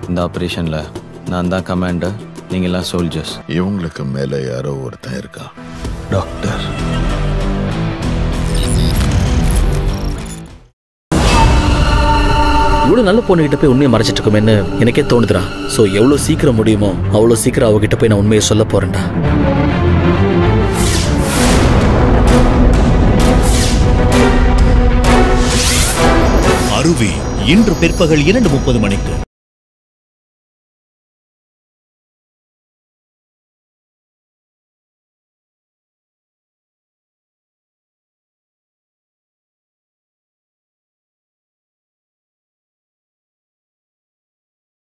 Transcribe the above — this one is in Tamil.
இந்த ஆபரேஷன்ல நான் தான் கமாண்டர், நீங்களாம் சோல்ஜர்ஸ். இவங்களுக்கு மேல யாரோ ஒருத்தன் இருக்கா. டாக்டர். இவ்வளோ நல்ல பொண்ணுகிட்ட போய் உண்மையை மறைச்சிட்டு இருக்கோமேன்னு எனக்கே தோணுதுடா. ஸோ எவ்வளோ சீக்கிரம் முடியுமோ அவ்வளோ சீக்கிரம் அவகிட்ட போய் நான் உண்மையை சொல்ல போறேன்டா. அருவி இன்று பிற்பகல் 2:30 மணிக்கு.